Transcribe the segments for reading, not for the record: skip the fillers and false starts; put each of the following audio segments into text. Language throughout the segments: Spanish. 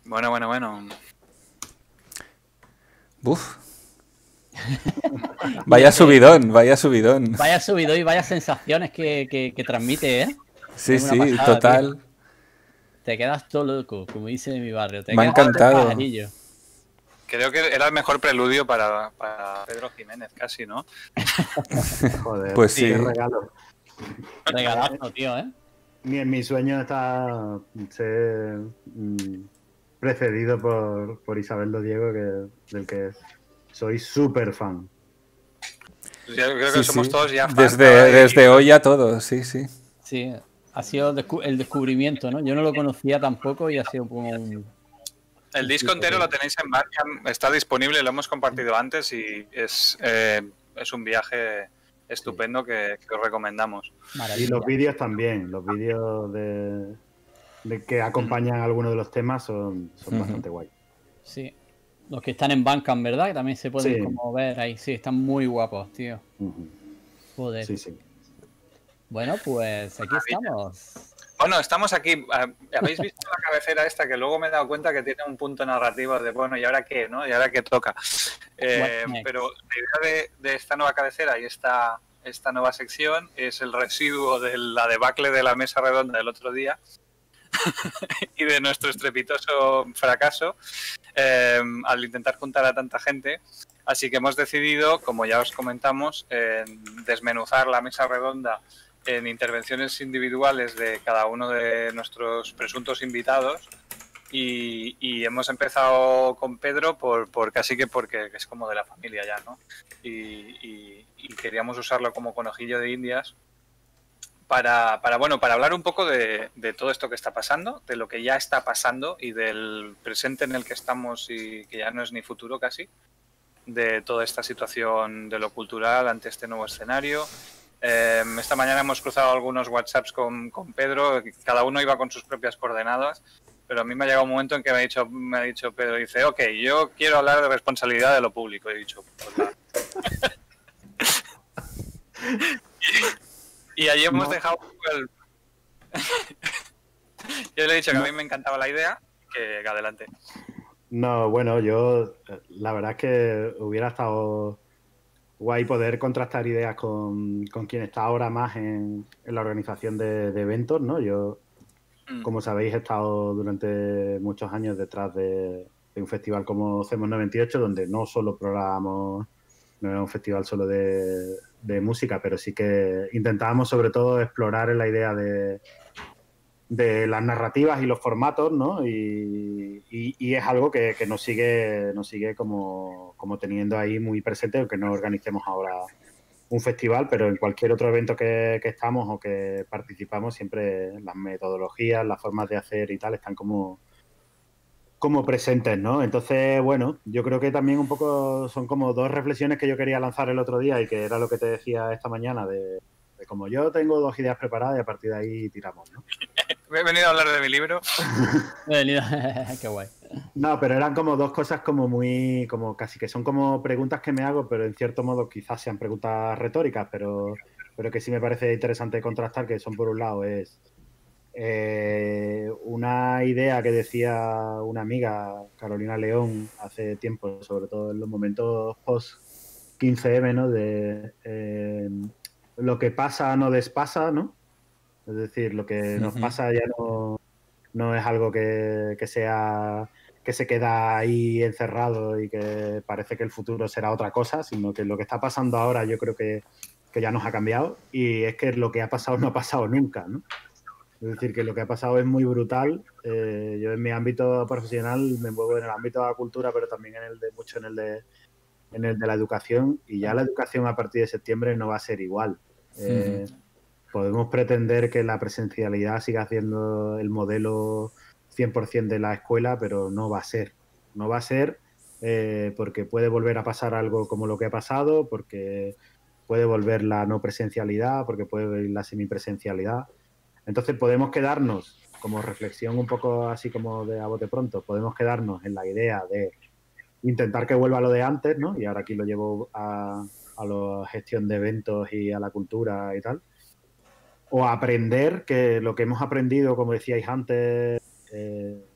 Bueno. Uf. Vaya subidón. Vaya subidón y vaya sensaciones que transmite, ¿eh? Sí, Es una sí, pasada, total. tío. Te quedas todo loco, como dice en mi barrio. Te Me ha quedas todo encantado. pajarillo. Creo que era el mejor preludio para Pedro Jiménez, casi, ¿no? Joder, Pues sí. qué regalo. Regalazo, tío, ¿eh? Ni en mi sueño está ser precedido por Isabel Diego, del que soy súper fan. Yo creo Sí, que somos sí. todos ya fans ahora Desde hoy ya todos, sí, sí. Sí, ha sido el descubrimiento, ¿no? Yo no lo conocía tampoco y ha sido como un... El disco entero lo tenéis en Bandcamp, está disponible, lo hemos compartido antes y es un viaje estupendo que os recomendamos. Maravilla. Y los vídeos también, los vídeos de que acompañan algunos de los temas son bastante guay. Sí, los que están en Bandcamp, ¿verdad? Que también se pueden Sí. como ver ahí. Sí, están muy guapos, tío. Joder. Sí. Bueno, pues aquí estamos. Bueno, estamos aquí. ¿Habéis visto la cabecera esta? Que luego me he dado cuenta que tiene un punto narrativo de, bueno, ¿y ahora qué? ¿No? ¿Y ahora qué toca? Pero la idea de esta nueva cabecera y esta nueva sección es el residuo de la debacle de la mesa redonda del otro día y de nuestro estrepitoso fracaso al intentar juntar a tanta gente. Así que hemos decidido, como ya os comentamos, desmenuzar la mesa redonda en intervenciones individuales de cada uno de nuestros presuntos invitados y hemos empezado con Pedro porque es como de la familia ya, ¿no? Y queríamos usarlo como conejillo de indias para hablar un poco de todo esto que está pasando, de lo que ya está pasando y del presente en el que estamos y que ya no es ni futuro casi, de toda esta situación de lo cultural ante este nuevo escenario. Esta mañana hemos cruzado algunos WhatsApps con Pedro, cada uno iba con sus propias coordenadas, pero a mí me ha llegado un momento en que me ha dicho Pedro, dice, ok, yo quiero hablar de responsabilidad de lo público. Y he dicho, pues nada. y allí hemos dejado el... Yo le he dicho que a mí me encantaba la idea, que adelante. No, bueno, yo la verdad es que hubiera estado guay poder contrastar ideas con quien está ahora más en la organización de eventos, ¿no? Yo, como sabéis, he estado durante muchos años detrás de un festival como CEMOS 98, donde no solo programamos, no era un festival solo de música, pero sí que intentábamos sobre todo explorar la idea de las narrativas y los formatos, ¿no? Y es algo que nos sigue como teniendo ahí muy presente, aunque no organicemos ahora un festival, pero en cualquier otro evento que estamos o que participamos, siempre las metodologías, las formas de hacer y tal están como presentes, ¿no? Entonces, bueno, yo creo que también un poco son como dos reflexiones que yo quería lanzar el otro día y que era lo que te decía esta mañana de como yo tengo dos ideas preparadas y a partir de ahí tiramos, ¿no? He venido a hablar de mi libro. Qué guay. No, pero eran como dos cosas como muy, como casi que son como preguntas que me hago, pero en cierto modo quizás sean preguntas retóricas, pero que sí me parece interesante contrastar, que son por un lado es una idea que decía una amiga, Carolina León, hace tiempo, sobre todo en los momentos post 15M, ¿no? De lo que pasa no despasa, ¿no? Es decir, lo que nos pasa ya no es algo que se queda ahí encerrado y que parece que el futuro será otra cosa, sino que lo que está pasando ahora yo creo que ya nos ha cambiado y es que lo que ha pasado no ha pasado nunca, ¿no? Es decir, que lo que ha pasado es muy brutal. Yo en mi ámbito profesional me muevo en el ámbito de la cultura, pero también mucho en el de la educación, y ya la educación a partir de septiembre no va a ser igual. Podemos pretender que la presencialidad siga siendo el modelo 100% de la escuela, pero no va a ser. No va a ser porque puede volver a pasar algo como lo que ha pasado, porque puede volver la no presencialidad, porque puede volver la semipresencialidad. Entonces podemos quedarnos, como reflexión un poco así como de a bote pronto, podemos quedarnos en la idea de intentar que vuelva lo de antes, ¿no? Y ahora aquí lo llevo a la gestión de eventos y a la cultura y tal. O aprender que lo que hemos aprendido, como decíais antes,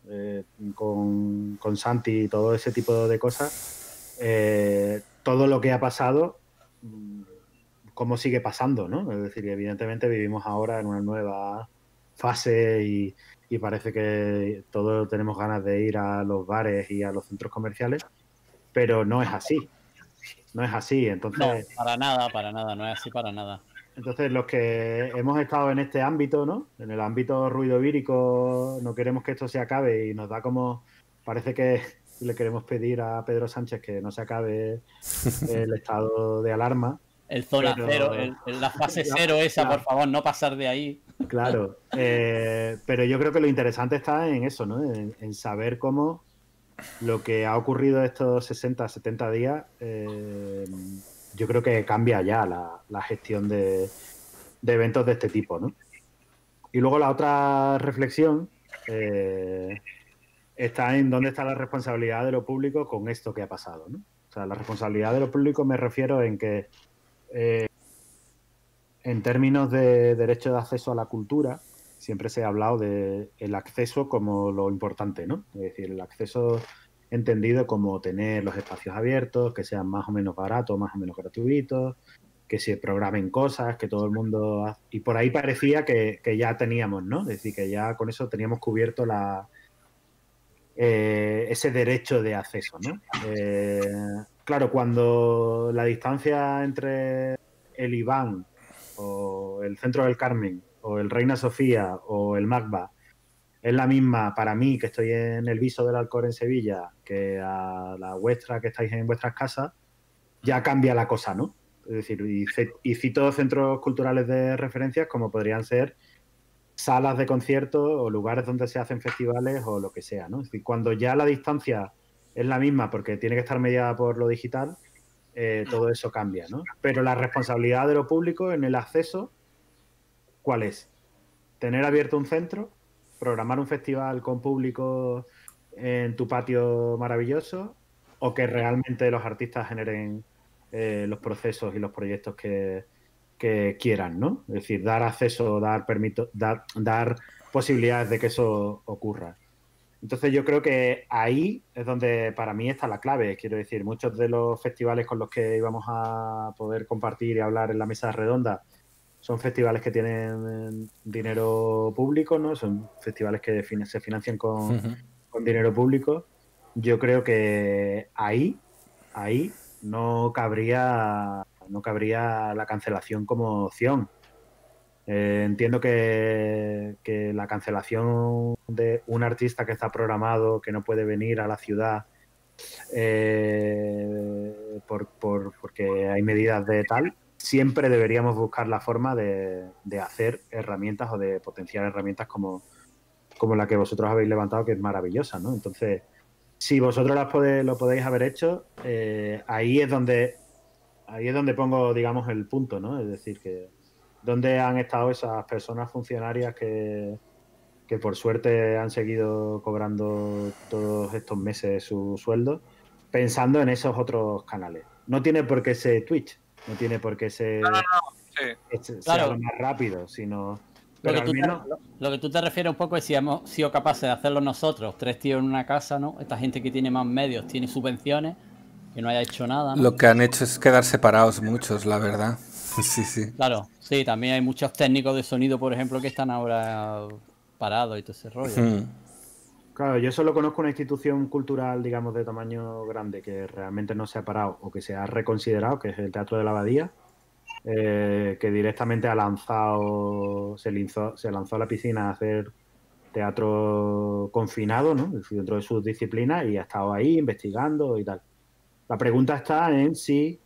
con Santi y todo ese tipo de cosas, todo lo que ha pasado, cómo sigue pasando, ¿no? Es decir, evidentemente vivimos ahora en una nueva fase y parece que todos tenemos ganas de ir a los bares y a los centros comerciales, pero no es así. No es así, entonces... No, para nada, no es así para nada. Entonces, los que hemos estado en este ámbito, ¿no? En el ámbito ruido vírico, no queremos que esto se acabe y nos da como... Parece que le queremos pedir a Pedro Sánchez que no se acabe el estado de alarma. El zona pero... cero, la fase cero esa, por favor, no pasar de ahí. Claro, pero yo creo que lo interesante está en eso, ¿no? En saber cómo lo que ha ocurrido estos 60, 70 días, yo creo que cambia ya la gestión de eventos de este tipo, ¿no? Y luego la otra reflexión está en dónde está la responsabilidad de lo público con esto que ha pasado, ¿no? O sea, la responsabilidad de lo público me refiero en que en términos de derecho de acceso a la cultura, siempre se ha hablado del acceso como lo importante, ¿no? Es decir, el acceso entendido como tener los espacios abiertos, que sean más o menos baratos, más o menos gratuitos, que se programen cosas, que todo el mundo... Y por ahí parecía que ya teníamos, ¿no? Es decir, que ya con eso teníamos cubierto ese derecho de acceso, ¿no? Claro, cuando la distancia entre el Iván o el Centro del Carmen o el Reina Sofía o el Magba es la misma para mí, que estoy en el Viso del Alcor en Sevilla, que a la vuestra, que estáis en vuestras casas, ya cambia la cosa, ¿no? Es decir, y cito centros culturales de referencias como podrían ser salas de conciertos o lugares donde se hacen festivales o lo que sea, ¿no? Es decir, cuando ya la distancia es la misma porque tiene que estar mediada por lo digital, todo eso cambia, ¿no? Pero la responsabilidad de lo público en el acceso, ¿cuál es? Tener abierto un centro, programar un festival con público en tu patio maravilloso, o que realmente los artistas generen los procesos y los proyectos que quieran, ¿no? Es decir, dar acceso, dar permiso, dar posibilidades de que eso ocurra. Entonces yo creo que ahí es donde para mí está la clave. Quiero decir, muchos de los festivales con los que íbamos a poder compartir y hablar en la mesa redonda son festivales que tienen dinero público, ¿no? Son festivales que se financian con dinero público. Yo creo que ahí no cabría la cancelación como opción. Entiendo que la cancelación de un artista que está programado, que no puede venir a la ciudad porque hay medidas de tal, siempre deberíamos buscar la forma de hacer herramientas o de potenciar herramientas como la que vosotros habéis levantado, que es maravillosa, ¿no? Entonces, si vosotros lo podéis haber hecho, ahí es donde pongo, digamos, el punto, ¿no? Es decir, que ¿dónde han estado esas personas funcionarias que por suerte han seguido cobrando todos estos meses su sueldo, pensando en esos otros canales? No tiene por qué ser Twitch, no tiene por qué ser sea lo más rápido, sino... Pero Lo que tú te refieres un poco es si hemos sido capaces de hacerlo nosotros, 3 tíos en una casa, ¿no? Esta gente que tiene más medios, tiene subvenciones, que no haya hecho nada, ¿no? Lo que han hecho es quedar separados muchos, la verdad. Sí, sí. Claro, sí, también hay muchos técnicos de sonido, por ejemplo, que están ahora parados y todo ese rollo. Claro, yo solo conozco una institución cultural, digamos, de tamaño grande que realmente no se ha parado o que se ha reconsiderado, que es el Teatro de la Abadía, que directamente se lanzó a la piscina a hacer teatro confinado, ¿no? Dentro de sus disciplinas, y ha estado ahí investigando y tal. La pregunta está en si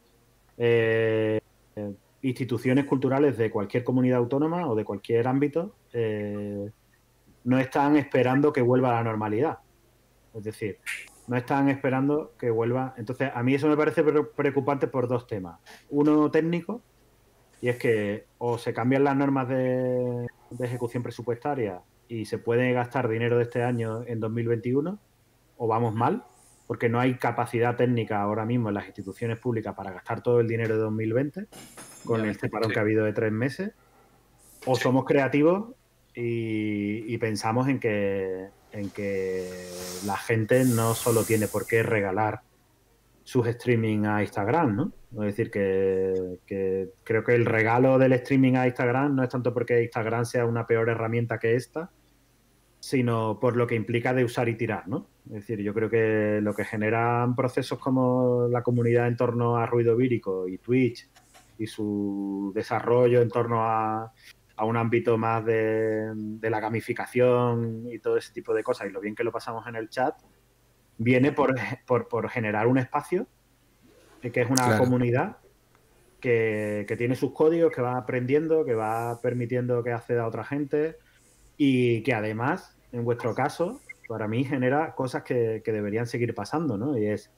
instituciones culturales de cualquier comunidad autónoma o de cualquier ámbito no están esperando que vuelva a la normalidad. Es decir, no están esperando que vuelva. Entonces, a mí eso me parece preocupante por dos temas. Uno técnico, y es que o se cambian las normas de ejecución presupuestaria y se puede gastar dinero de este año en 2021, o vamos mal, porque no hay capacidad técnica ahora mismo en las instituciones públicas para gastar todo el dinero de 2020, con este parón que ha habido de 3 meses, o somos creativos y pensamos en que en que la gente no solo tiene por qué regalar sus streaming a Instagram, ¿no? Es decir, que creo que el regalo del streaming a Instagram no es tanto porque Instagram sea una peor herramienta que esta, sino por lo que implica de usar y tirar, ¿no? Es decir, yo creo que lo que generan procesos como la comunidad en torno a Ruido Vírico y Twitch y su desarrollo en torno a un ámbito más de la gamificación y todo ese tipo de cosas y lo bien que lo pasamos en el chat, viene por generar un espacio que es una comunidad que tiene sus códigos, que va aprendiendo, que va permitiendo que acceda a otra gente y que además, en vuestro caso, para mí genera cosas que deberían seguir pasando, ¿no? Y es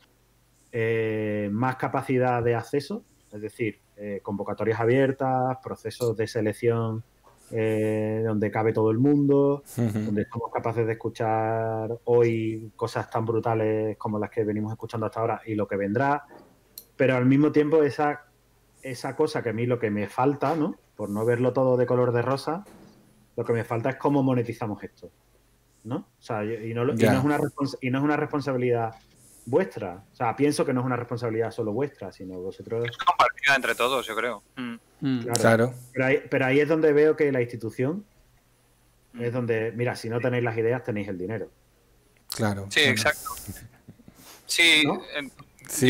más capacidad de acceso, es decir, convocatorias abiertas, procesos de selección donde cabe todo el mundo, donde somos capaces de escuchar hoy cosas tan brutales como las que venimos escuchando hasta ahora y lo que vendrá, pero al mismo tiempo esa cosa que a mí lo que me falta, ¿no? Por no verlo todo de color de rosa, lo que me falta es cómo monetizamos esto, ¿no? O sea, y no es una responsabilidad vuestra. O sea, pienso que no es una responsabilidad solo vuestra, sino vosotros... Es compartida entre todos, yo creo. Claro. Pero ahí es donde veo que la institución es donde, mira, si no tenéis las ideas, tenéis el dinero. Claro. Sí, exacto. Sí, ¿no? Sí.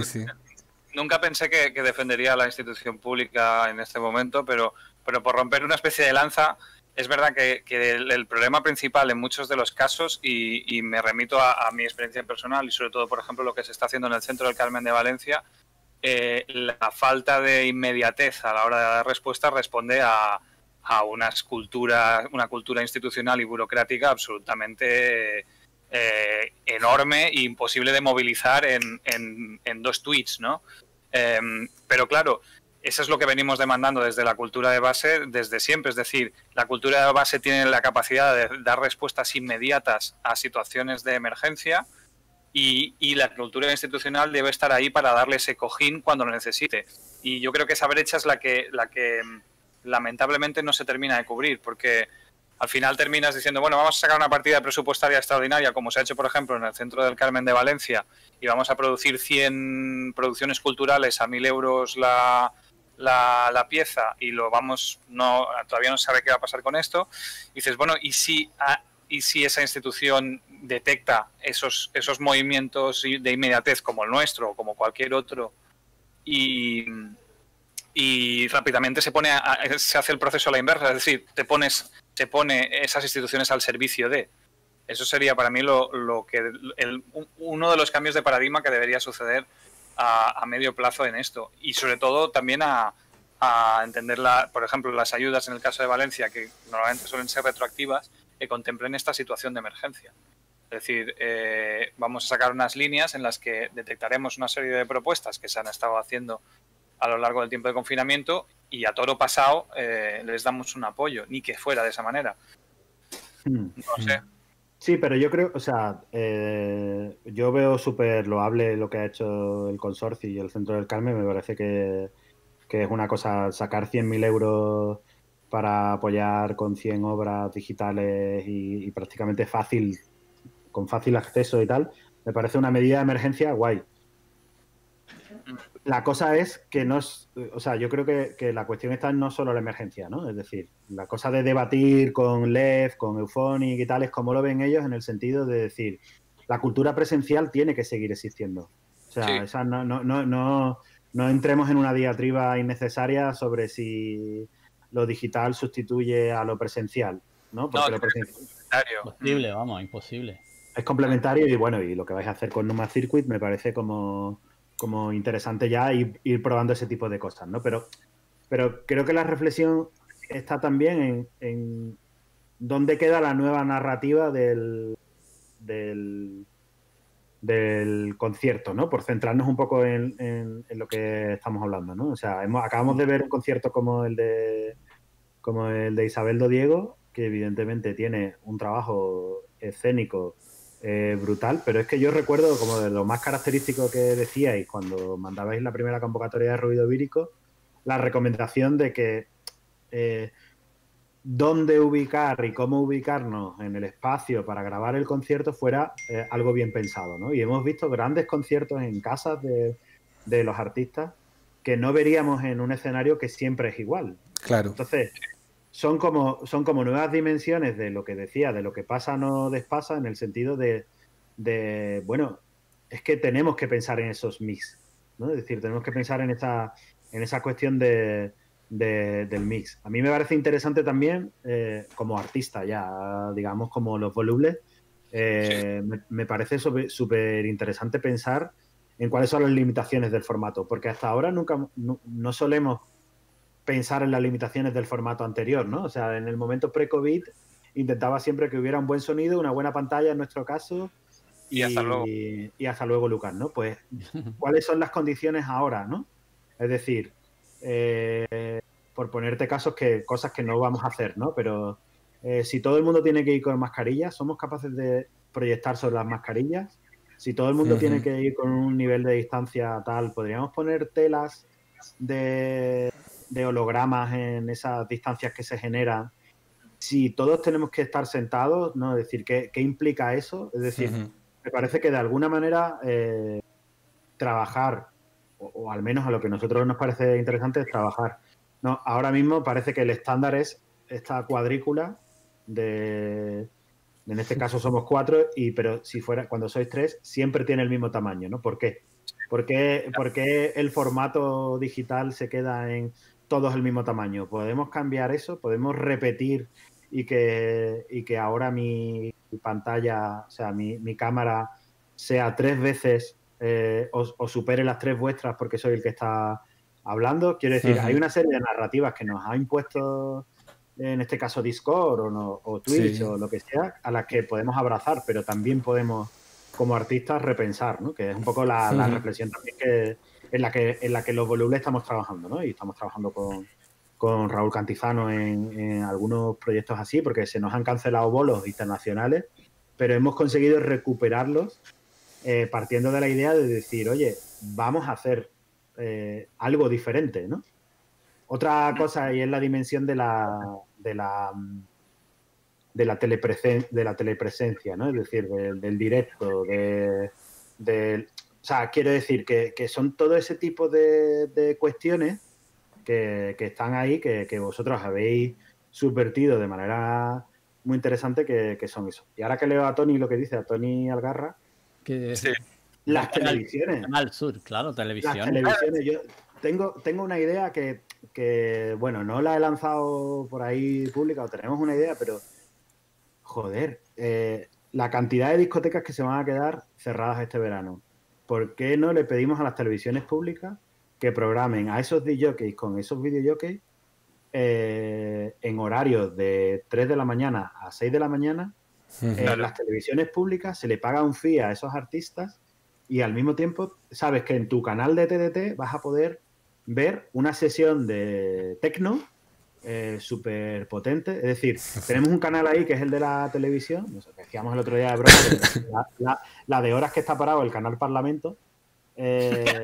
Nunca pensé que defendería a la institución pública en este momento, pero por romper una especie de lanza, es verdad que el problema principal en muchos de los casos, y me remito a mi experiencia personal y sobre todo, por ejemplo, lo que se está haciendo en el Centro del Carmen de Valencia, la falta de inmediatez a la hora de dar respuesta responde a una cultura institucional y burocrática absolutamente enorme e imposible de movilizar en 2 tweets, ¿no? Pero claro, eso es lo que venimos demandando desde la cultura de base desde siempre. Es decir, la cultura de base tiene la capacidad de dar respuestas inmediatas a situaciones de emergencia y la cultura institucional debe estar ahí para darle ese cojín cuando lo necesite. Y yo creo que esa brecha es la que lamentablemente no se termina de cubrir, porque al final terminas diciendo, bueno, vamos a sacar una partida presupuestaria extraordinaria, como se ha hecho, por ejemplo, en el Centro del Carmen de Valencia, y vamos a producir 100 producciones culturales a 1.000 euros la pieza, y todavía no se sabe qué va a pasar con esto. Y dices, bueno, ¿y si esa institución detecta esos movimientos de inmediatez como el nuestro o como cualquier otro y rápidamente se hace el proceso a la inversa? Es decir, se pone esas instituciones al servicio de... Eso sería para mí uno de los cambios de paradigma que debería suceder a medio plazo en esto. Y sobre todo también a entender, por ejemplo, las ayudas en el caso de Valencia, que normalmente suelen ser retroactivas, que contemplen esta situación de emergencia. Es decir, vamos a sacar unas líneas en las que detectaremos una serie de propuestas que se han estado haciendo a lo largo del tiempo de confinamiento y a toro pasado les damos un apoyo, ni que fuera de esa manera. No sé. Sí, pero yo creo, o sea, yo veo súper loable lo que ha hecho el consorcio y el Centro del Carmen. Me parece que es una cosa, sacar 100.000 euros para apoyar con 100 obras digitales y prácticamente fácil, con fácil acceso y tal, me parece una medida de emergencia guay. La cosa es que no es, o sea, yo creo que la cuestión está en no solo la emergencia, ¿no? Es decir, la cosa de debatir con Lev, con Euphonic y tal, es cómo lo ven ellos en el sentido de decir, la cultura presencial tiene que seguir existiendo. O sea, sí. No entremos en una diatriba innecesaria sobre si lo digital sustituye a lo presencial, ¿no? Porque lo presencial imposible, vamos, imposible. Es complementario y bueno, y lo que vais a hacer con Numa Circuit me parece como interesante ya ir probando ese tipo de cosas, ¿no? Pero creo que la reflexión está también en dónde queda la nueva narrativa del concierto, ¿no? Por centrarnos un poco en lo que estamos hablando, ¿no? O sea, acabamos de ver un concierto como el de Isabel Do Diego, que evidentemente tiene un trabajo escénico brutal, pero es que yo recuerdo como de lo más característico que decíais cuando mandabais la primera convocatoria de Ruido Vírico, la recomendación de que dónde ubicar y cómo ubicarnos en el espacio para grabar el concierto fuera algo bien pensado, ¿no? Y hemos visto grandes conciertos en casas de los artistas que no veríamos en un escenario que siempre es igual. Claro. Entonces, son como nuevas dimensiones de lo que decía, de lo que pasa o no despasa, en el sentido de, bueno, es que tenemos que pensar en esos mix, ¿no? Es decir, tenemos que pensar en esa cuestión del mix. A mí me parece interesante también, como artista ya, digamos, como los volubles, me parece súper interesante pensar en cuáles son las limitaciones del formato, porque hasta ahora no solemos pensar en las limitaciones del formato anterior, ¿no? O sea, en el momento pre-COVID intentaba siempre que hubiera un buen sonido, una buena pantalla en nuestro caso, y hasta luego. Y hasta luego, Lucas, ¿no? Pues, ¿cuáles son las condiciones ahora, no? Es decir, por ponerte cosas que no vamos a hacer, ¿no? Pero si todo el mundo tiene que ir con mascarillas, ¿somos capaces de proyectar sobre las mascarillas? Si todo el mundo tiene que ir con un nivel de distancia tal, ¿podríamos poner telas de hologramas en esas distancias que se generan? Si todos tenemos que estar sentados, ¿no? Es decir, ¿qué implica eso? Es decir, me parece que de alguna manera trabajar, o al menos a lo que a nosotros nos parece interesante, es trabajar. No, ahora mismo parece que el estándar es esta cuadrícula en este caso somos 4, pero si fuera, cuando sois 3, siempre tiene el mismo tamaño, ¿no? ¿Por qué? ¿Por qué el formato digital se queda en todos el mismo tamaño? ¿Podemos cambiar eso? ¿Podemos repetir y que ahora mi pantalla, o sea, mi cámara sea 3 veces o supere las 3 vuestras porque soy el que está hablando? Quiero decir, hay una serie de narrativas que nos ha impuesto, en este caso Discord o Twitch o lo que sea, a las que podemos abrazar, pero también podemos, como artistas, repensar, ¿no? Que es un poco la reflexión también en la que los volubles estamos trabajando, ¿no? Y estamos trabajando con Raúl Cantizano en algunos proyectos así, porque se nos han cancelado bolos internacionales, pero hemos conseguido recuperarlos partiendo de la idea de decir, oye, vamos a hacer algo diferente, ¿no? Otra cosa, y es la dimensión de la telepresencia, ¿no? Es decir, del directo, o sea, quiero decir que son todo ese tipo de cuestiones que están ahí, que vosotros habéis subvertido de manera muy interesante, que son eso. Y ahora que leo a Tony lo que dice, a Tony Algarra, que sí. Las televisiones. Canal Sur, claro, televisiones. Las televisiones, yo tengo una idea que, bueno, no la he lanzado por ahí pública, o tenemos una idea, pero, joder, la cantidad de discotecas que se van a quedar cerradas este verano. ¿Por qué no le pedimos a las televisiones públicas que programen a esos DJs con esos videojockeys en horarios de 3 de la mañana a 6 de la mañana? Las televisiones públicas se le paga un fee a esos artistas y al mismo tiempo sabes que en tu canal de TDT vas a poder ver una sesión de techno súper potente. Es decir, tenemos un canal ahí que es el de la televisión, no sé, que decíamos el otro día de broma, la de horas que está parado el canal Parlamento, que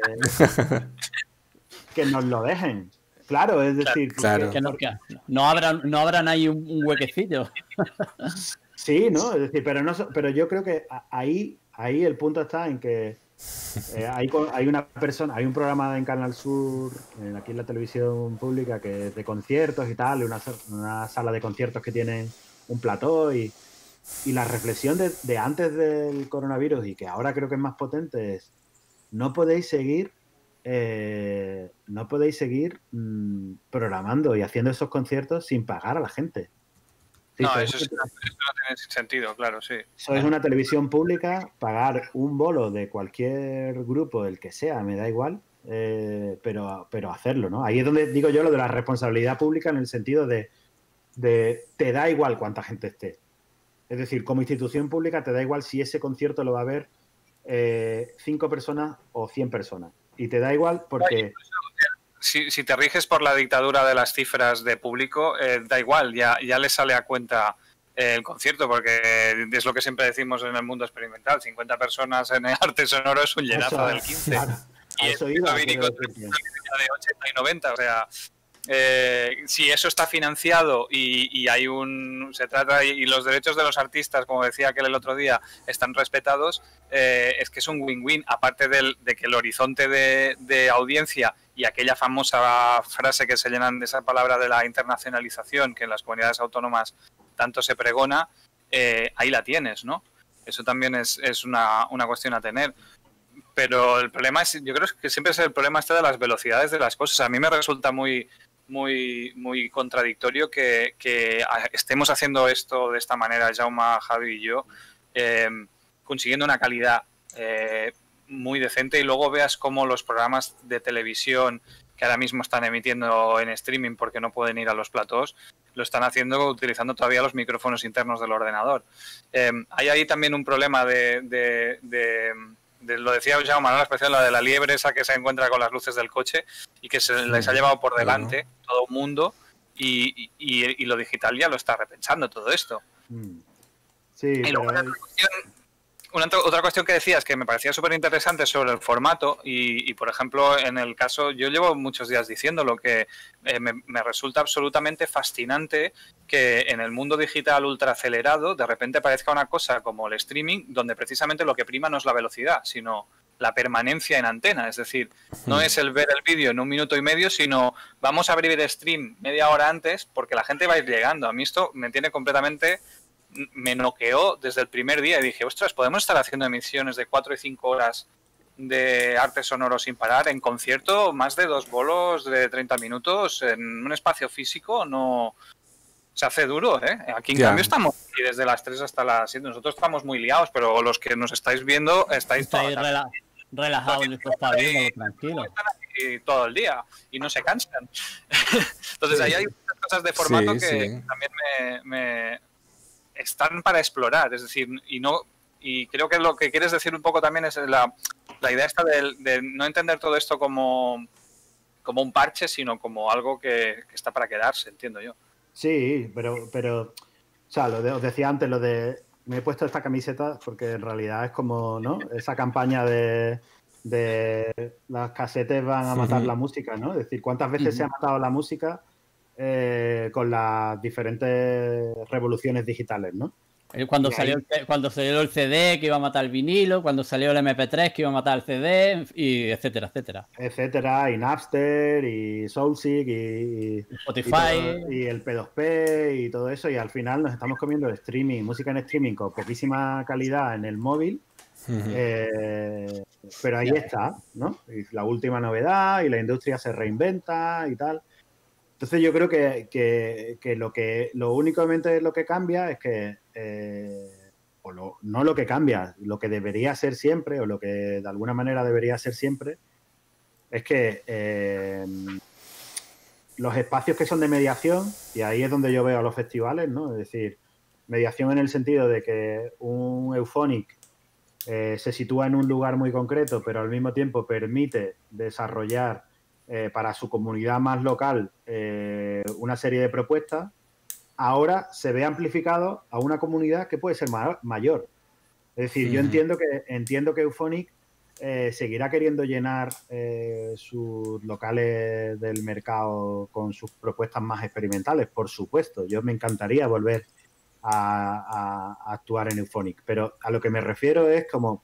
nos lo dejen. Claro, es decir, claro. Que no abran ahí un huequecillo. Sí, ¿no? Es decir, pero yo creo que ahí el punto está en que hay una persona, hay un programa en Canal Sur, aquí en la televisión pública, que es de conciertos y tal, una sala de conciertos que tiene un plató y la reflexión de antes del coronavirus y que ahora creo que es más potente es: no podéis seguir programando y haciendo esos conciertos sin pagar a la gente. Sí, no, eso no tiene sentido, claro, sí. Sois una televisión pública, pagar un bolo de cualquier grupo, el que sea, me da igual, pero hacerlo, ¿no? Ahí es donde digo yo lo de la responsabilidad pública, en el sentido de te da igual cuánta gente esté. Es decir, como institución pública te da igual si ese concierto lo va a ver 5 personas o 100 personas. Y te da igual porque... Si te riges por la dictadura de las cifras de público, da igual, ya le sale a cuenta el concierto, porque es lo que siempre decimos en el mundo experimental: 50 personas en el arte sonoro es un llenazo del 15. Claro, y eso el iba, vírico de 80 y 90, o sea, si eso está financiado y hay se trata y los derechos de los artistas, como decía aquel el otro día, están respetados, es que es un win-win, aparte de que el horizonte de audiencia y aquella famosa frase que se llenan de esa palabra de la internacionalización que en las comunidades autónomas tanto se pregona, ahí la tienes, ¿no? Eso también es una cuestión a tener. Pero el problema es, yo creo que siempre es el problema de las velocidades de las cosas. A mí me resulta muy contradictorio que estemos haciendo esto de esta manera, Jaume, Javi y yo, consiguiendo una calidad muy decente, y luego veas cómo los programas de televisión que ahora mismo están emitiendo en streaming porque no pueden ir a los platós, lo están haciendo utilizando todavía los micrófonos internos del ordenador. Hay ahí también un problema lo decía Jaume, ¿no? La especial, la de la liebre esa que se encuentra con las luces del coche y que se les ha llevado por delante todo el mundo, y lo digital ya lo está repensando todo esto. Sí, y luego otra cuestión que decías que me parecía súper interesante sobre el formato y, por ejemplo, en el caso, yo llevo muchos días diciéndolo, que me resulta absolutamente fascinante que en el mundo digital ultra acelerado de repente aparezca una cosa como el streaming, donde precisamente lo que prima no es la velocidad, sino la permanencia en antena. Es decir, no es el ver el vídeo en 1 minuto y medio, sino vamos a abrir el stream media hora antes porque la gente va a ir llegando. A mí esto me tiene completamente... me noqueó desde el primer día y dije, ostras, podemos estar haciendo emisiones de 4 y 5 horas de arte sonoro sin parar en concierto, más de 2 bolos de 30 minutos en un espacio físico. No se hace duro, ¿eh? Aquí en cambio estamos aquí desde las 3 hasta las 7, nosotros estamos muy liados, pero los que nos estáis viendo estáis relajados en nuestro pabellón, tranquilos. Y todo el día y no se cansan. Entonces ahí hay muchas cosas de formato que también me están para explorar, es decir, y creo que lo que quieres decir un poco también es la idea esta de no entender todo esto como un parche, sino como algo que está para quedarse, entiendo yo. Sí, pero o sea, os decía antes, lo de me he puesto esta camiseta porque en realidad es como, ¿no? Esa campaña de las casetes van a matar la música, ¿no? Es decir, ¿cuántas veces se ha matado la música con las diferentes revoluciones digitales, ¿no? Cuando salió el CD que iba a matar el vinilo, cuando salió el MP3 que iba a matar el CD, y etcétera, etcétera. Etcétera, y Napster, y Soulseek, y Spotify, y el P2P, y todo eso, y al final nos estamos comiendo el streaming, música en streaming con poquísima calidad en el móvil, pero ahí está, ¿no? Y la última novedad, y la industria se reinventa y tal. Entonces yo creo que lo únicamente lo que cambia es que, no lo que cambia, lo que debería ser siempre, o lo que de alguna manera debería ser siempre, es que los espacios que son de mediación, y ahí es donde yo veo a los festivales, ¿no? Es decir, mediación en el sentido de que un Euphonic se sitúa en un lugar muy concreto, pero al mismo tiempo permite desarrollar para su comunidad más local una serie de propuestas, ahora se ve amplificado a una comunidad que puede ser mayor. Es decir, yo entiendo que Euphonic seguirá queriendo llenar sus locales del mercado con sus propuestas más experimentales, por supuesto. Yo me encantaría volver a actuar en Euphonic, pero a lo que me refiero es como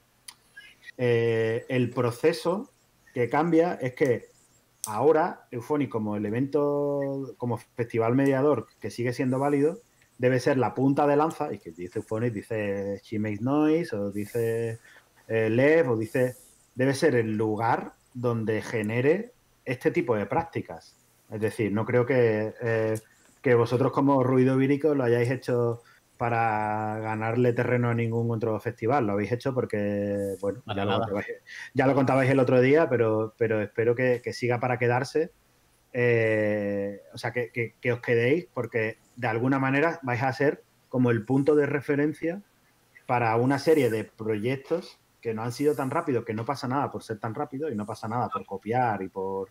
el proceso que cambia es que ahora Euphonic como elemento, como festival mediador que sigue siendo válido, debe ser la punta de lanza, y que dice Euphonic, dice She Makes Noise, o dice Lev, o dice... Debe ser el lugar donde genere este tipo de prácticas. Es decir, no creo que vosotros como Ruido Vírico lo hayáis hecho para ganarle terreno a ningún otro festival. Lo habéis hecho porque, bueno, ya lo contabais el otro día, pero espero que siga para quedarse. O sea, que os quedéis, porque de alguna manera vais a ser como el punto de referencia para una serie de proyectos que no han sido tan rápidos, que no pasa nada por ser tan rápido y no pasa nada por copiar y por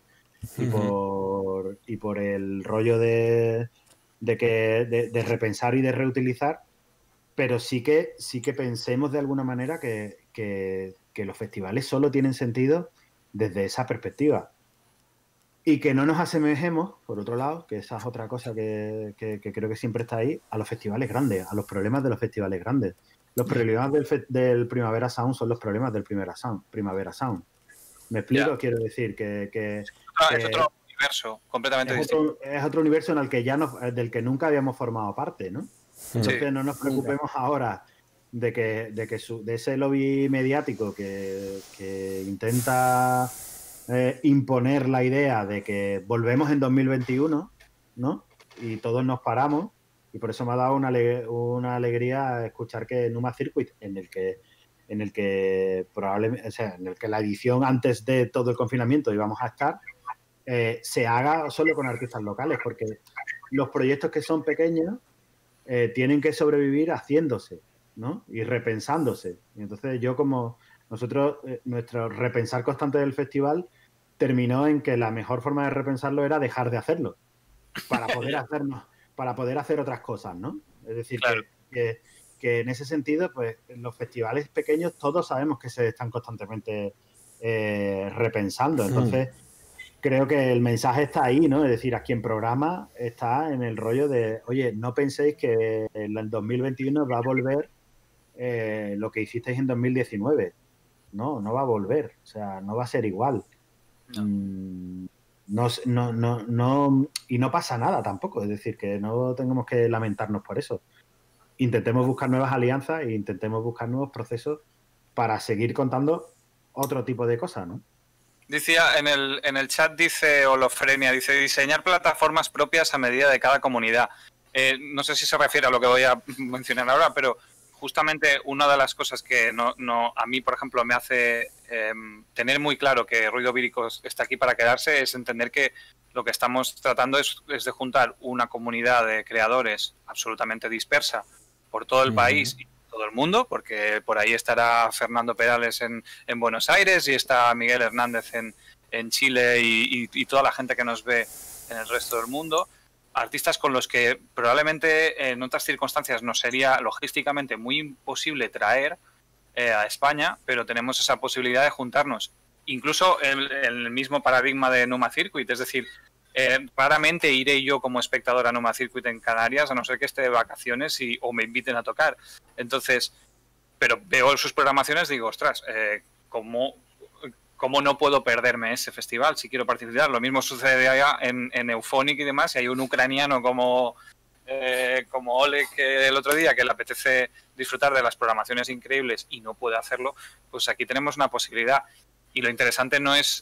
el rollo de repensar y de reutilizar, pero sí que pensemos de alguna manera que los festivales solo tienen sentido desde esa perspectiva. Y que no nos asemejemos, por otro lado, que esa es otra cosa que creo que siempre está ahí, a los festivales grandes, a los problemas de los festivales grandes. Los problemas del Primavera Sound son los problemas del Primavera Sound. ¿Me explico? Quiero decir que es otro universo completamente distinto. Es otro universo en el que del que nunca habíamos formado parte, ¿no? Entonces no nos preocupemos ahora de ese lobby mediático que intenta imponer la idea de que volvemos en 2021, ¿no? Y todos nos paramos, y por eso me ha dado una alegría escuchar que Numa Circuit, en el que probablemente, o sea, en el que la edición antes de todo el confinamiento íbamos a estar, se haga solo con artistas locales, porque los proyectos que son pequeños tienen que sobrevivir haciéndose, ¿no? Y repensándose. Y entonces nuestro repensar constante del festival terminó en que la mejor forma de repensarlo era dejar de hacerlo para poder hacer otras cosas, ¿no? Es decir, claro, que en ese sentido, pues los festivales pequeños todos sabemos que se están constantemente repensando. Entonces, creo que el mensaje está ahí, ¿no? Es decir, aquí en programa está en el rollo de, oye, no penséis que en el 2021 va a volver lo que hicisteis en 2019. No va a volver. O sea, no va a ser igual. Y no pasa nada tampoco. Es decir, que no tenemos que lamentarnos por eso. Intentemos buscar nuevas alianzas e intentemos buscar nuevos procesos para seguir contando otro tipo de cosas, ¿no? Decía en el chat, dice Olofrenia, dice diseñar plataformas propias a medida de cada comunidad. No sé si se refiere a lo que voy a mencionar ahora, pero justamente una de las cosas que a mí, por ejemplo, me hace tener muy claro que Ruido Vírico está aquí para quedarse es entender que lo que estamos tratando es de juntar una comunidad de creadores absolutamente dispersa por todo el país y todo el mundo, porque por ahí estará Fernando Perales en Buenos Aires y está Miguel Hernández en Chile y toda la gente que nos ve en el resto del mundo. Artistas con los que probablemente en otras circunstancias nos sería logísticamente muy imposible traer a España, pero tenemos esa posibilidad de juntarnos. Incluso el mismo paradigma de Numa Circuit, es decir, raramente iré yo como espectador a Numa Circuit en Canarias, a no ser que esté de vacaciones o me inviten a tocar. Entonces, pero veo sus programaciones y digo, ostras, ¿cómo no puedo perderme ese festival si quiero participar? Lo mismo sucede allá en Euphonic y demás, y hay un ucraniano como Oleg el otro día que le apetece disfrutar de las programaciones increíbles y no puede hacerlo, pues aquí tenemos una posibilidad. Y lo interesante no es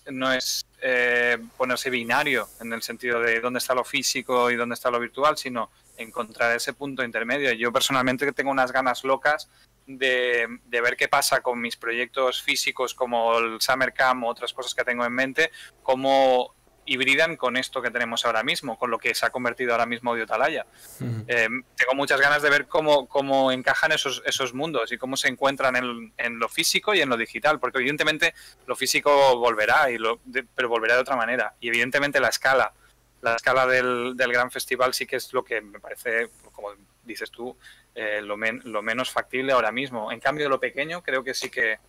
ponerse binario en el sentido de dónde está lo físico y dónde está lo virtual, sino encontrar ese punto intermedio. Yo personalmente tengo unas ganas locas de ver qué pasa con mis proyectos físicos como el Summer Camp o otras cosas que tengo en mente, cómo hibridan con esto que tenemos ahora mismo, con lo que se ha convertido ahora mismo Audio Atalaya. Tengo muchas ganas de ver cómo encajan esos mundos y cómo se encuentran en lo físico y en lo digital, porque evidentemente lo físico volverá, pero volverá de otra manera. Y evidentemente la escala del gran festival sí que es lo que me parece, como dices tú, lo menos factible ahora mismo. En cambio, lo pequeño creo que sí que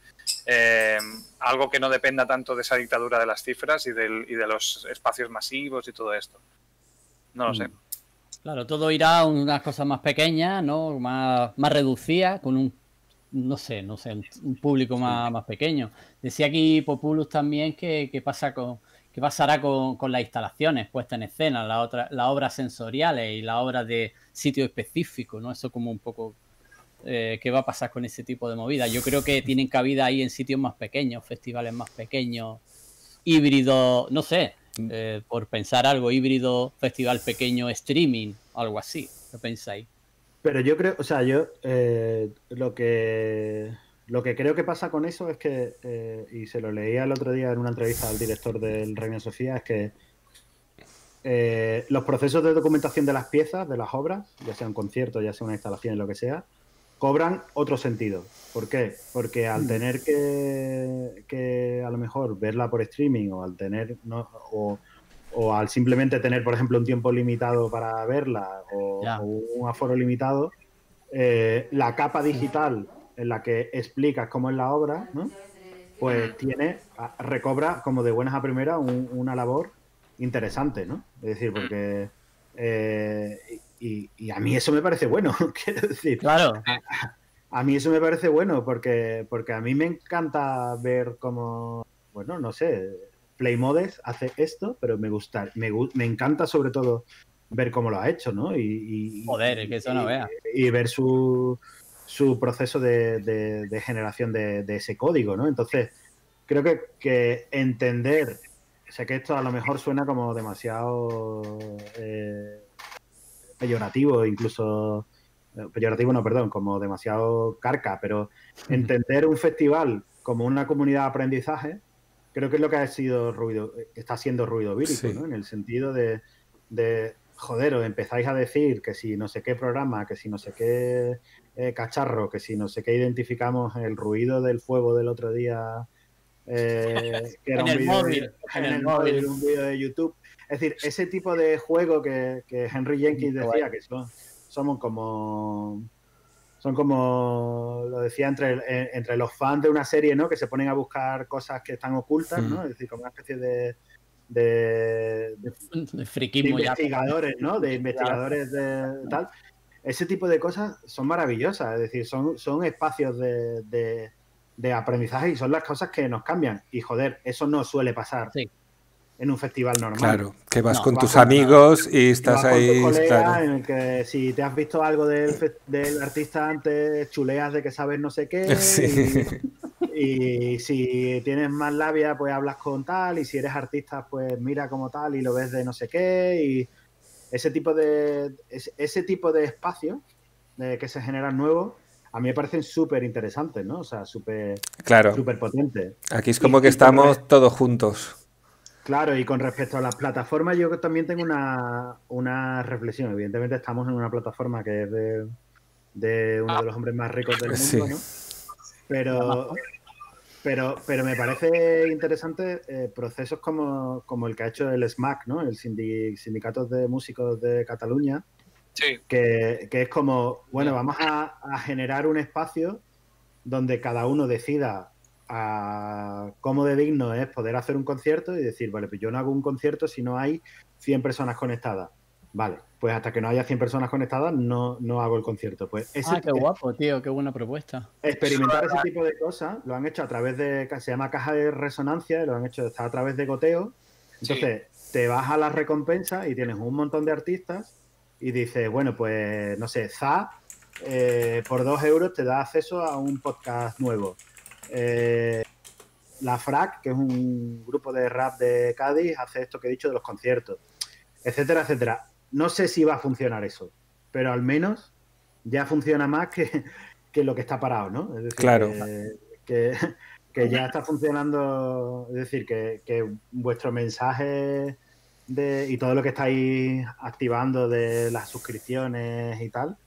algo que no dependa tanto de esa dictadura de las cifras y de los espacios masivos y todo esto. No lo sé. Claro, todo irá a unas cosas más pequeñas, ¿no? Más reducidas, con un público más pequeño. Decía aquí Populus también que pasará con las instalaciones puestas en escena, las obras sensoriales y las obras de sitio específico, ¿no? Eso como un poco qué va a pasar con ese tipo de movidas. Yo creo que tienen cabida ahí en sitios más pequeños, festivales más pequeños, híbridos, no sé, por pensar algo, híbrido, festival pequeño, streaming, algo así. ¿Qué pensáis? Pero yo creo, o sea, lo que creo que pasa con eso es que, y se lo leía el otro día en una entrevista al director del Reina Sofía, es que los procesos de documentación de las piezas, de las obras, ya sea un concierto, ya sea una instalación, lo que sea, cobran otro sentido. ¿Por qué? Porque al tener que a lo mejor verla por streaming o al tener o al simplemente tener, por ejemplo, un tiempo limitado para verla o un aforo limitado, la capa digital en la que explicas cómo es la obra, ¿no? Pues recobra como de buenas a primeras una labor interesante, ¿no? Es decir, porque y a mí eso me parece bueno, quiero decir. Claro. A mí eso me parece bueno porque a mí me encanta ver cómo, bueno, no sé, Playmodes hace esto, pero me encanta sobre todo ver cómo lo ha hecho, ¿no? Joder, es que eso no vea. Y ver su proceso de generación de ese código, ¿no? Entonces, creo que entender, sé que esto a lo mejor suena como demasiado peyorativo, incluso peyorativo no, perdón, como demasiado carca, pero entender un festival como una comunidad de aprendizaje, creo que es lo que está siendo ruido vírico, Sí. ¿no? En el sentido de joder, os empezáis a decir que si no sé qué programa, que si no sé qué cacharro, que si no sé qué identificamos el ruido del fuego del otro día, que era En el móvil, en el móvil, un vídeo de YouTube. Es decir, ese tipo de juego que Henry Jenkins decía que son como, lo decía, entre los fans de una serie, ¿no? Que se ponen a buscar cosas que están ocultas, ¿no? Es decir, como una especie de friquismo investigadores, ¿no? De investigadores de tal. Ese tipo de cosas son maravillosas, es decir, son espacios de aprendizaje y son las cosas que nos cambian. Y joder, eso no suele pasar en un festival normal. Claro, que vas con tus amigos y estás ahí. Con tus colegas, claro. en el que si te has visto algo del artista antes, chuleas de que sabes no sé qué. Sí. Y si tienes más labia, pues hablas con tal. Y si eres artista, pues mira como tal y lo ves de no sé qué. Y ese tipo de espacios que se generan nuevos, a mí me parecen súper interesantes, ¿no? O sea, súper potentes. Aquí es como que estamos todos juntos. Claro, y con respecto a las plataformas, yo también tengo una reflexión. Evidentemente estamos en una plataforma que es de uno de los hombres más ricos del mundo, ¿no? Pero me parece interesante procesos como el que ha hecho el SMAC, ¿no? El Sindicato de Músicos de Cataluña, que es como, bueno, vamos a generar un espacio donde cada uno decida cómo de digno es poder hacer un concierto y decir, vale, pues yo no hago un concierto si no hay 100 personas conectadas. Vale, pues hasta que no haya 100 personas conectadas no hago el concierto. Pues qué guapo, tío, qué buena propuesta. Experimentar ese tipo de cosas lo han hecho a través se llama caja de resonancia, lo han hecho está a través de goteo. Entonces, te vas a las recompensas y tienes un montón de artistas y dices, bueno, pues, no sé, ZA, por 2 euros te da acceso a un podcast nuevo. La FRAC, que es un grupo de rap de Cádiz, hace esto que he dicho de los conciertos, etcétera, etcétera. No sé si va a funcionar eso, pero al menos ya funciona más que lo que está parado, ¿no? Es decir, claro. Que ya está funcionando, es decir, que vuestro mensaje y todo lo que estáis activando de las suscripciones y tal,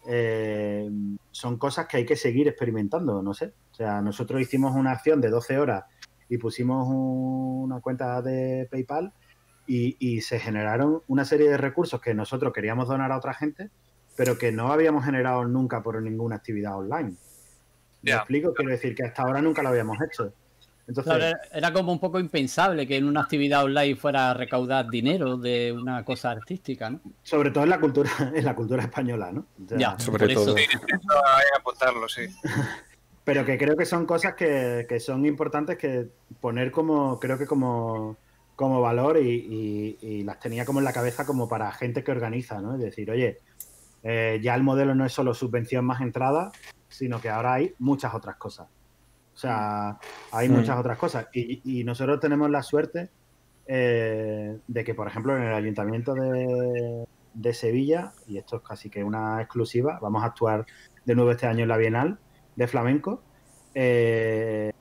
son cosas que hay que seguir experimentando, no sé. O sea, nosotros hicimos una acción de 12 horas y pusimos una cuenta de PayPal y se generaron una serie de recursos que nosotros queríamos donar a otra gente, pero que no habíamos generado nunca por ninguna actividad online. ¿Me explico? Quiero decir que hasta ahora nunca lo habíamos hecho. Entonces, claro, era como un poco impensable que en una actividad online fuera a recaudar dinero de una cosa artística, ¿no? Sobre todo en la cultura española, ¿no? O sea, ya, sobre todo. Sí, eso hay que apuntarlo, sí. Pero que creo que son cosas que son importantes que poner como valor y las tenía como en la cabeza como para gente que organiza, ¿no? Es decir, oye, ya el modelo no es solo subvención más entrada, sino que ahora hay muchas otras cosas. O sea, hay muchas otras cosas. Y nosotros tenemos la suerte de que, por ejemplo, en el Ayuntamiento de Sevilla, y esto es casi que una exclusiva, vamos a actuar de nuevo este año en la Bienal de Flamenco. Es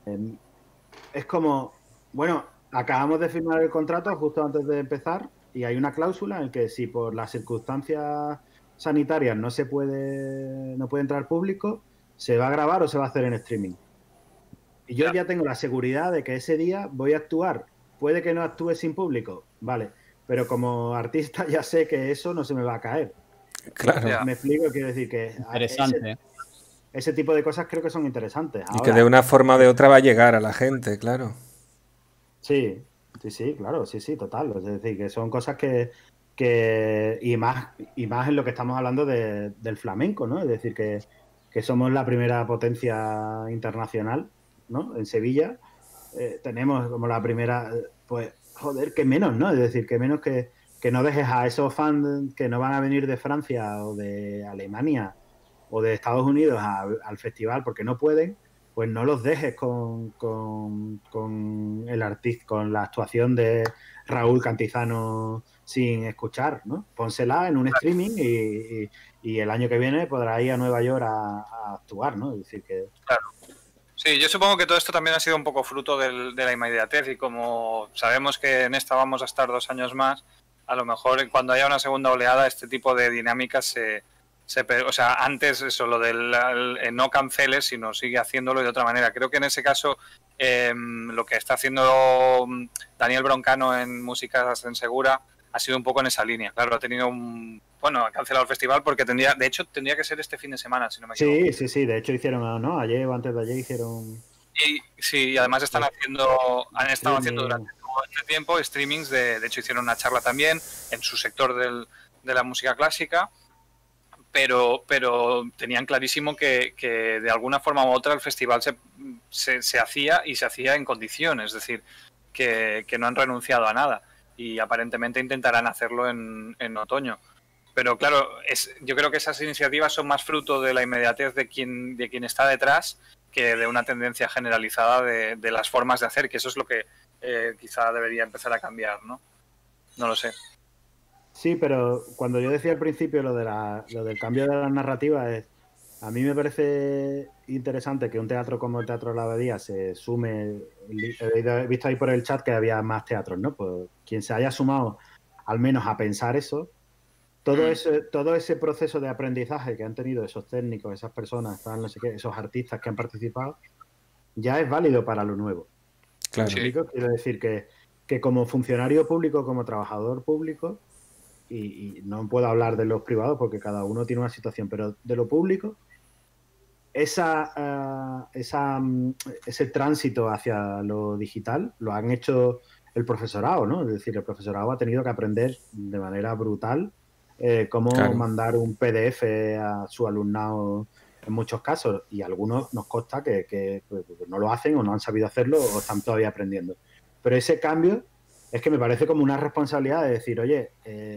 como, bueno, acabamos de firmar el contrato justo antes de empezar y hay una cláusula en que si por las circunstancias sanitarias no puede entrar público, se va a grabar o se va a hacer en streaming. Y yo ya tengo la seguridad de que ese día voy a actuar. Puede que no actúe sin público, vale, pero como artista ya sé que eso no se me va a caer. Claro. Me explico, quiero decir que interesante. Ese tipo de cosas creo que son interesantes. Y que de una forma o de otra va a llegar a la gente, claro. Sí, Sí, claro, sí, total. Es decir, que son cosas y más en lo que estamos hablando del flamenco, ¿no? Es decir, que somos la primera potencia internacional, ¿no? En Sevilla tenemos como la primera, pues, joder, que menos, ¿no? Es decir, que menos que no dejes a esos fans que no van a venir de Francia o de Alemania o de Estados Unidos al festival porque no pueden, pues no los dejes con el artista, con la actuación de Raúl Cantizano sin escuchar, ¿no? Pónsela en un streaming y el año que viene podrá ir a Nueva York a actuar, ¿no? Es decir, que... Claro. Sí, yo supongo que todo esto también ha sido un poco fruto de la inmediatez y como sabemos que en esta vamos a estar 2 años más, a lo mejor cuando haya una segunda oleada este tipo de dinámicas o sea, antes eso, lo del no canceles, sino sigue haciéndolo de otra manera. Creo que en ese caso lo que está haciendo Daniel Broncano en Músicas en Segura ha sido un poco en esa línea. Claro, ha tenido bueno, ha cancelado el festival porque tendría que ser este fin de semana, si no me equivoco. Sí, de hecho hicieron, ¿no? Ayer o antes de ayer hicieron... Y además han estado haciendo durante todo este tiempo streamings, de hecho hicieron una charla también en su sector de la música clásica, pero tenían clarísimo que de alguna forma u otra el festival se hacía y se hacía en condiciones, es decir, que no han renunciado a nada y aparentemente intentarán hacerlo en otoño. Pero claro, yo creo que esas iniciativas son más fruto de la inmediatez de quien está detrás que de una tendencia generalizada de las formas de hacer, que eso es lo que quizá debería empezar a cambiar, ¿no? No lo sé. Sí, pero cuando yo decía al principio lo del cambio de la narrativa, a mí me parece interesante que un teatro como el Teatro de la Abadía se sume. He visto ahí por el chat que había más teatros, ¿no? Pues quien se haya sumado al menos a pensar eso, todo ese proceso de aprendizaje que han tenido esos técnicos, esas personas, no sé qué, esos artistas que han participado, ya es válido para lo nuevo. Claro. Sí. Quiero decir que como funcionario público, como trabajador público, y no puedo hablar de los privados porque cada uno tiene una situación, pero de lo público, ese tránsito hacia lo digital lo han hecho el profesorado, ¿no? Es decir, el profesorado ha tenido que aprender de manera brutal cómo mandar un PDF a su alumnado en muchos casos, y algunos nos consta que no lo hacen o no han sabido hacerlo o están todavía aprendiendo. Pero ese cambio es que me parece como una responsabilidad de decir, oye,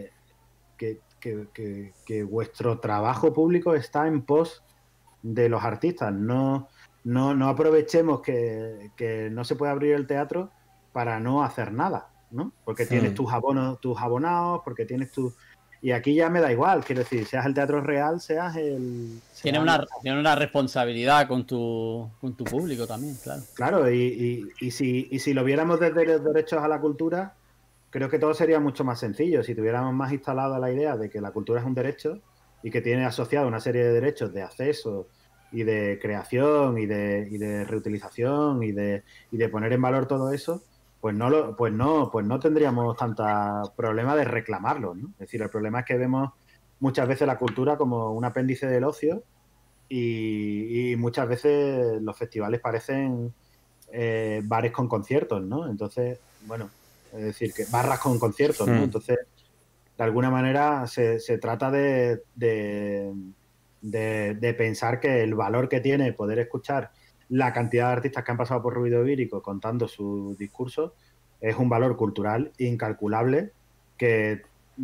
que vuestro trabajo público está en pos de los artistas. No aprovechemos que no se puede abrir el teatro para no hacer nada, ¿no? Porque tienes tus abonados, porque tienes tus... Y aquí ya me da igual, quiero decir, seas el Teatro Real, seas el... Tiene una responsabilidad con tu público también, claro. Claro, y si lo viéramos desde los derechos a la cultura, creo que todo sería mucho más sencillo. Si tuviéramos más instalada la idea de que la cultura es un derecho y que tiene asociado una serie de derechos de acceso y de creación y de reutilización y de poner en valor todo eso, pues no tendríamos tanta problema de reclamarlo, ¿no? Es decir, el problema es que vemos muchas veces la cultura como un apéndice del ocio y muchas veces los festivales parecen bares con conciertos, ¿no? Entonces, bueno, es decir, que barras con conciertos, ¿no? Entonces, de alguna manera se trata de pensar que el valor que tiene poder escuchar la cantidad de artistas que han pasado por Ruido Vírico contando sus discursos es un valor cultural incalculable que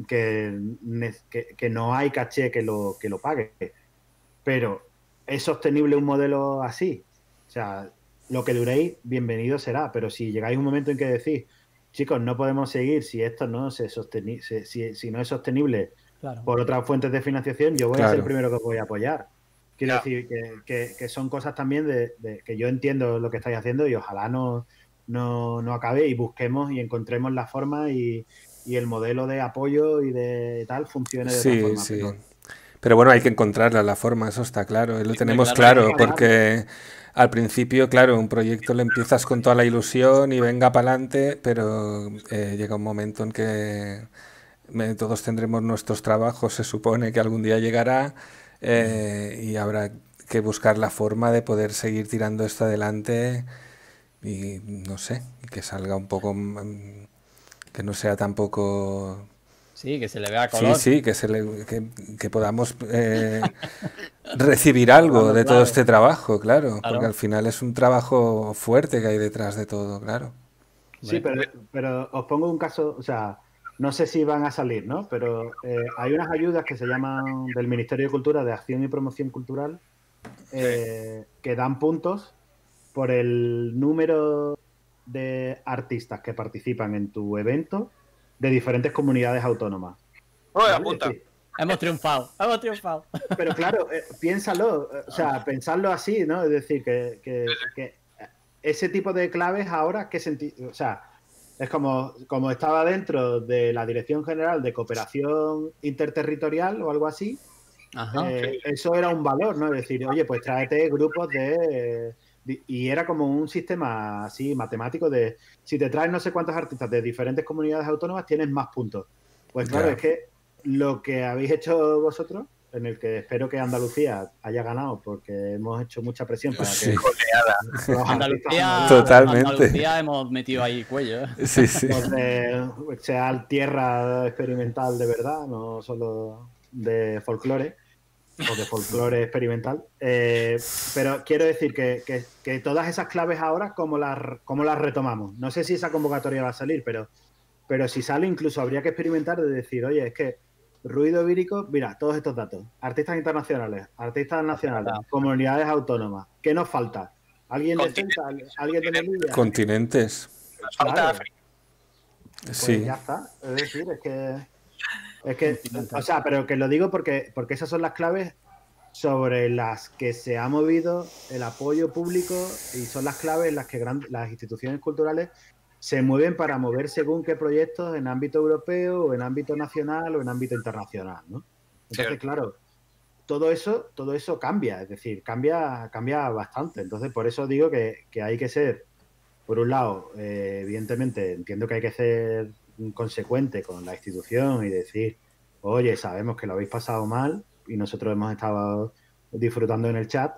no hay caché que lo pague. Pero ¿es sostenible un modelo así? O sea, lo que duréis, bienvenido será, pero si llegáis a un momento en que decís, chicos, no podemos seguir si esto no si no es sostenible por otras fuentes de financiación, yo voy a ser el primero que os voy a apoyar. Quiero decir que son cosas también que yo entiendo lo que estáis haciendo y ojalá no acabe y busquemos y encontremos la forma y el modelo de apoyo y de tal funcione de otra forma. Sí. Pero bueno, hay que encontrarla, la forma, eso está claro. Lo tenemos claro, porque al principio, claro, un proyecto lo empiezas con toda la ilusión y venga para adelante, pero llega un momento en que todos tendremos nuestros trabajos, se supone que algún día llegará y habrá que buscar la forma de poder seguir tirando esto adelante y no sé, que salga un poco Que no sea tampoco... Sí, que se le vea color. Sí, que podamos recibir algo de todo este trabajo, claro. Porque al final es un trabajo fuerte que hay detrás de todo, claro. Sí, pero os pongo un caso, o sea, no sé si van a salir, ¿no? Pero hay unas ayudas que se llaman del Ministerio de Cultura, de Acción y Promoción Cultural, que dan puntos por el número de artistas que participan en tu evento de diferentes comunidades autónomas. ¿Vale? Apunta. Sí. Hemos triunfado. Pero claro, piénsalo, o sea, pensarlo así, ¿no? Es decir, que ese tipo de claves ahora, ¿qué sentido? O sea, es como estaba dentro de la Dirección General de Cooperación Interterritorial o algo así. Eso era un valor, ¿no? Es decir, oye, pues tráete grupos y era como un sistema así matemático de si te traes no sé cuántos artistas de diferentes comunidades autónomas tienes más puntos. Pues claro, es que lo que habéis hecho vosotros, en el que espero que Andalucía haya ganado porque hemos hecho mucha presión para que Andalucía, totalmente. Andalucía hemos metido ahí cuello. Sí. Sea tierra experimental de verdad, no solo de folclore o de folclore experimental, pero quiero decir que todas esas claves ahora, ¿cómo las retomamos? No sé si esa convocatoria va a salir, pero si sale incluso habría que experimentar de decir, oye, es que ruido vírico, mira, todos estos datos, artistas internacionales, artistas nacionales, comunidades autónomas, ¿qué nos falta? ¿Alguien de Celta? ¿Alguien de Melilla? Continentes. Nos falta África. Pues ya está, es decir, es que, o sea, pero que lo digo porque esas son las claves sobre las que se ha movido el apoyo público y son las claves en las que las instituciones culturales se mueven para mover según qué proyectos en ámbito europeo o en ámbito nacional o en ámbito internacional, ¿no? Entonces, claro, todo eso cambia, es decir, cambia bastante. Entonces, por eso digo que hay que ser, por un lado, evidentemente, entiendo que hay que ser consecuente con la institución y decir, oye, sabemos que lo habéis pasado mal y nosotros hemos estado disfrutando en el chat,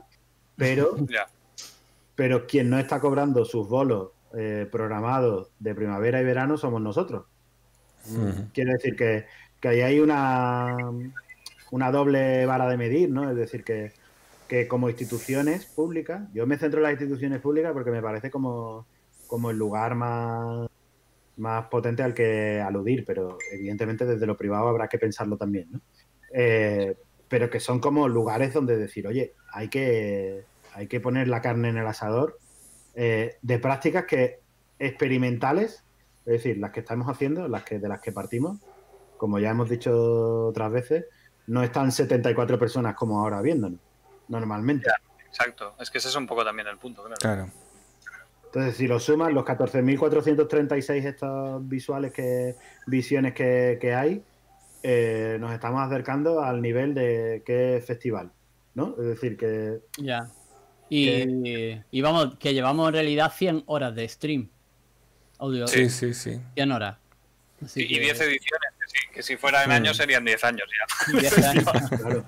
pero quien no está cobrando sus bolos programados de primavera y verano somos nosotros. Quiero decir que ahí hay una doble vara de medir, ¿no? Es decir, que como instituciones públicas, yo me centro en las instituciones públicas porque me parece como el lugar más potente al que aludir, pero evidentemente desde lo privado habrá que pensarlo también, ¿no? Pero que son como lugares donde decir, oye, hay que poner la carne en el asador de prácticas experimentales, es decir, las que estamos haciendo, de las que partimos, como ya hemos dicho otras veces, no están 74 personas como ahora viéndonos, normalmente. Exacto, es que ese es un poco también el punto. Claro. Entonces, si lo suman, los 14.436 estos visiones que hay, nos estamos acercando al nivel de qué festival, ¿no? Es decir, que... Ya. Y vamos, que llevamos en realidad 100 horas de stream. Audio. Sí. 100 horas. Así y 10 ediciones, que si fuera en años serían 10 años ya. 10 años. Claro.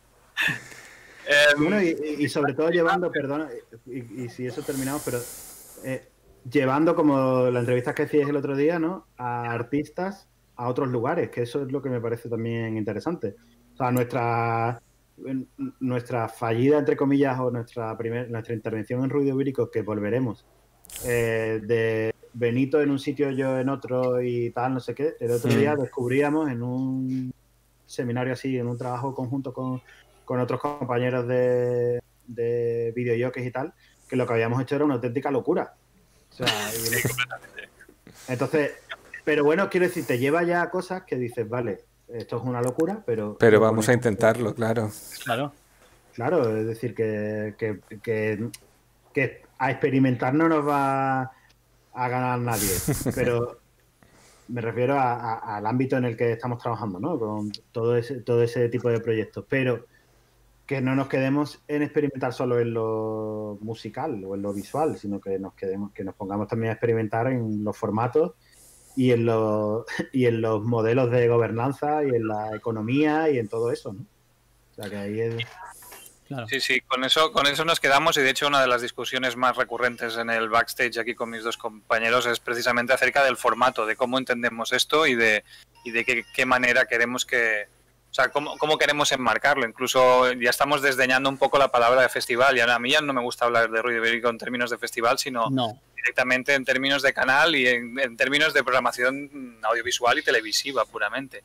Bueno, y sobre todo llevando, perdona, y si eso terminamos, pero llevando, como la entrevista que hacíais el otro día, ¿no? A artistas a otros lugares, que eso es lo que me parece también interesante. O sea, nuestra fallida, entre comillas, o nuestra intervención en Ruido Vírico, que volveremos, de Benito en un sitio, yo en otro y tal, no sé qué, el otro día descubríamos en un seminario así, en un trabajo conjunto con otros compañeros de videojuegos y tal, que lo que habíamos hecho era una auténtica locura. O sea, entonces, pero bueno, quiero decir, te lleva ya a cosas que dices, vale, esto es una locura, pero vamos a intentarlo, claro. Claro, es decir, que a experimentar no nos va a ganar nadie, pero me refiero al ámbito en el que estamos trabajando, ¿no? Con todo ese tipo de proyectos, pero que no nos quedemos en experimentar solo en lo musical o en lo visual, sino que nos pongamos también a experimentar en los formatos y en los modelos de gobernanza y en la economía y en todo eso, ¿no? O sea que ahí es... Claro. Sí, con eso nos quedamos, y de hecho una de las discusiones más recurrentes en el backstage aquí con mis dos compañeros es precisamente acerca del formato, de cómo entendemos esto y de qué manera queremos o sea, cómo queremos enmarcarlo. Incluso ya estamos desdeñando un poco la palabra de festival, y a mí ya no me gusta hablar de ruido ibérico en términos de festival, sino directamente en términos de canal y en términos de programación audiovisual y televisiva puramente.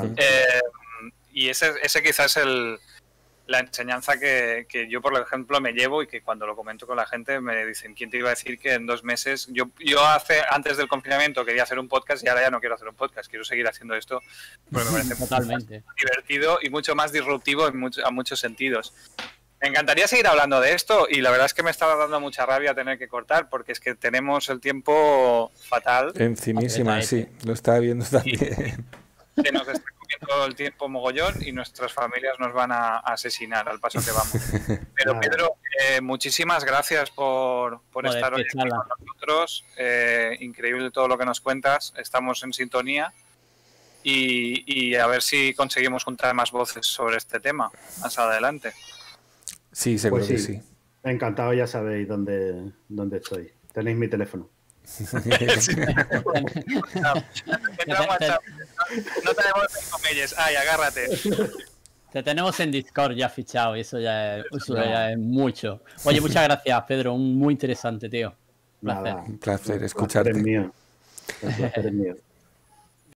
Y ese quizás es la enseñanza que yo, por ejemplo, me llevo, y que cuando lo comento con la gente me dicen, ¿quién te iba a decir que en 2 meses? Yo antes del confinamiento quería hacer un podcast, y ahora ya no quiero hacer un podcast, quiero seguir haciendo esto porque me parece totalmente divertido y mucho más disruptivo a muchos sentidos. Me encantaría seguir hablando de esto, y la verdad es que me estaba dando mucha rabia tener que cortar, porque es que tenemos el tiempo fatal. Encimísima, sí, lo estaba viendo también. Se nos está comiendo el tiempo mogollón, y nuestras familias nos van a asesinar al paso que vamos. Pero Pedro, muchísimas gracias por estar hoy aquí con nosotros. Increíble todo lo que nos cuentas. Estamos en sintonía, y a ver si conseguimos juntar más voces sobre este tema más adelante. Sí, seguro que sí. Encantado, ya sabéis dónde estoy. Tenéis mi teléfono. No tenemos comelles. Ay, agárrate. Te tenemos en Discord ya fichado, y eso ya es mucho. Oye, muchas gracias, Pedro. Muy interesante, tío. Un placer escucharte. El placer es mío.